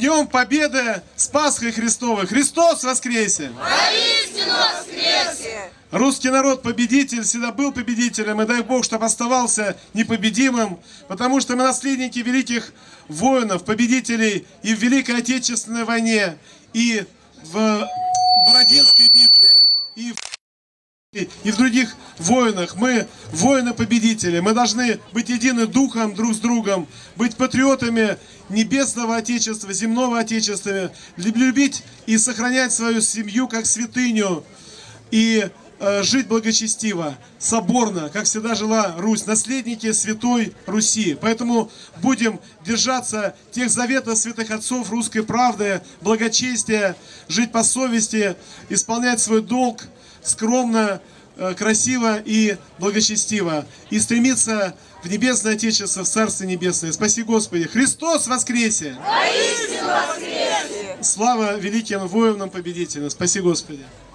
Днем Победы с Пасхой Христовой! Христос воскресе! Воистину воскресе! Русский народ победитель, всегда был победителем, и дай Бог, чтобы оставался непобедимым, потому что мы наследники великих воинов, победителей и в Великой Отечественной войне, и в Бородинской битве, и в других войнах. Мы воины-победители. Мы должны быть едины духом друг с другом, быть патриотами небесного Отечества, земного Отечества, любить и сохранять свою семью как святыню, и жить благочестиво, соборно, как всегда жила Русь, наследники Святой Руси. Поэтому будем держаться тех заветов святых отцов русской правды, благочестия, жить по совести, исполнять свой долг скромно, красиво и благочестиво, и стремиться в Небесное Отечество, в Царствие Небесное. Спаси Господи! Христос воскресе! Воистину воскресе! Слава великим воинам победителям! Спаси Господи!